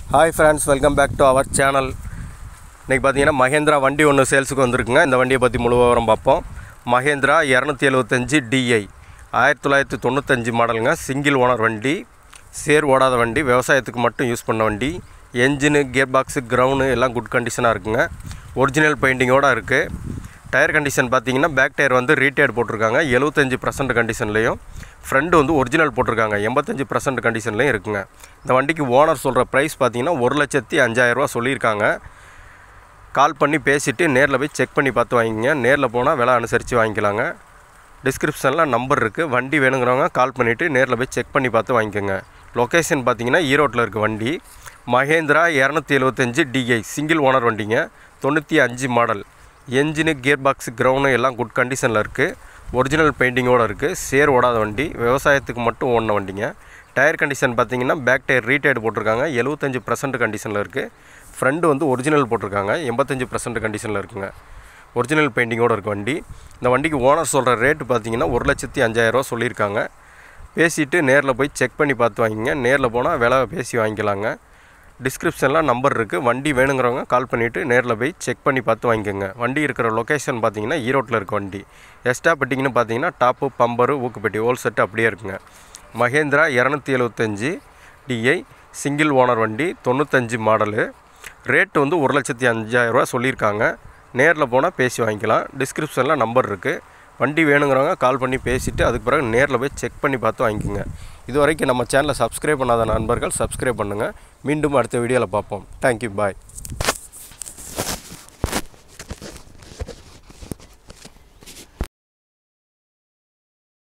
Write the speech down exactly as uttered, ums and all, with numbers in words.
Hi friends, welcome back to our channel. இன்னைக்கு பாத்தீங்கன்னா மஹேந்திரா வண்டி ஒன்னு சேல்ஸ்க்கு வந்திருக்குங்க. இந்த வண்டியை பத்தி முழு விவரம் பார்ப்போம். மஹேந்திரா இருநூற்று எழுபத்தைந்து டி ஐ ஆயிரத்து தொள்ளாயிரத்து தொண்ணூற்று ஐந்து மாடலுங்க. சிங்கிள் ஓனர் வண்டி, சேர் ஓடாத வண்டி, விவசாயத்துக்கு மட்டும் யூஸ் பண்ண வண்டி. என்ஜின், கியர் பாக்ஸ், கிரவுண்ட் எல்லாம் குட் கண்டிஷனா இருக்குங்க. ஒரிஜினல் பெயிண்டிங்கோட இருக்கு. டயர் கண்டிஷன் பாத்தீங்கன்னா பேக் டயர் வந்து ரீடேட் போட்டுருக்காங்க. எழுபத்தைந்து சதவீதம் கண்டிஷன்லயும், ஃப்ரண்ட் வந்து ஒரிஜினல் போட்டுருக்காங்க. எண்பத்தைந்து சதவீதம் கண்டிஷன்லயும் இருக்குங்க. இந்த வண்டிக்கு ஓனர் சொல்ற பிரைஸ் பாத்தீங்கன்னா ஒரு லட்சத்து ஐந்தாயிரம் ரூபாய் சொல்லிருக்காங்க. கால் பண்ணி பேசிட்டு நேர்ல போய் செக் பண்ணி பார்த்து வாங்கிங்க. நேர்ல போனா விலை அனுசரிச்சு வாங்கிக்கலாங்க. டிஸ்கிரிப்ஷன்ல நம்பர் இருக்கு. வண்டி வேணும்ங்கறவங்க கால் பண்ணிட்டு நேர்ல போய் செக் பண்ணி பார்த்து வாங்கிக்கங்க. லொகேஷன் பாத்தீங்கன்னா ஈரோட்ல இருக்கு வண்டி. மஹேந்திரா இருநூற்று எழுபத்தைந்து டி ஐ சிங்கிள் ஓனர் வண்டிங்க. தொண்ணூற்று ஐந்து model. Engine, gear box, ground எல்லாம் குட் கண்டிஷன்ல இருக்கு. ஒரிஜினல் பெயிண்டிங்கோட இருக்கு. சேர் ஓடாத வண்டி, விவசாயத்துக்கு மட்டும் ஓடுன வண்டிங்க. டயர் கண்டிஷன் பாத்தீங்கன்னா பேக் டயர் ரீடேட் போட்டுருக்காங்க. எழுபத்தைந்து சதவீதம் கண்டிஷன்ல இருக்கு. ஃப்ரண்ட் வந்து ஒரிஜினல் போட்டுருக்காங்க. எண்பத்தைந்து சதவீதம் கண்டிஷன்ல இருக்குங்க. ஒரிஜினல் பெயிண்டிங்கோட இருக்கு வண்டி. இந்த வண்டிக்கு ஓனர் சொல்ற ரேட் பாத்தீங்கன்னா ஒரு லட்சத்து ஐந்தாயிரம் ரூபாய் சொல்லிருக்காங்க. பேசிட்டு நேர்ல போய் செக் பண்ணி பார்த்து வாங்கிங்க. நேர்ல போனா விலை பேசி வாங்கிக்கலாங்க. டிஸ்கிரிப்ஷன்ல நம்பர் இருக்கு. வண்டி வேணும்ங்கறவங்க கால் பண்ணிட்டு நேர்ல போய் செக் பண்ணி பார்த்து வாங்கிக்கங்க. வண்டி இருக்கிற லொகேஷன் பாத்தீங்கன்னா ஈரோட்ல இருக்கு வண்டி. எக்ஸ்ட்ரா பெட்டிங்னு பாத்தீங்கன்னா டாப், பம்பர், ஊக்குப்பெட்டி ஹோல் செட் அப்படியே இருக்குங்க. மஹேந்திரா இருநூற்று எழுபத்தைந்து டி ஐ சிங்கிள் ஓனர் வண்டி, தொண்ணூற்று ஐந்து மாடல். ரேட் வந்து ஒரு லட்சத்து ஐந்தாயிரம் ரூபாய் சொல்லிருக்காங்க. நேர்ல போனா பேசி வாங்கிக்கலாம். டிஸ்கிரிப்ஷன்ல நம்பர் இருக்கு. வண்டி வேணும்ங்கறவங்க கால் பண்ணி பேசிட்டு அதுக்கு பிறகு நேர்ல போய் செக் பண்ணி பார்த்து வாங்கிக்கங்க. இதுவரைக்கும் நம்ம சேனலை சப்ஸ்கிரைப் பண்ணாத நண்பர்கள் சப்ஸ்கிரைப் பண்ணுங்க. மீண்டும் அடுத்த வீடியோல பார்ப்போம். Thank you, bye.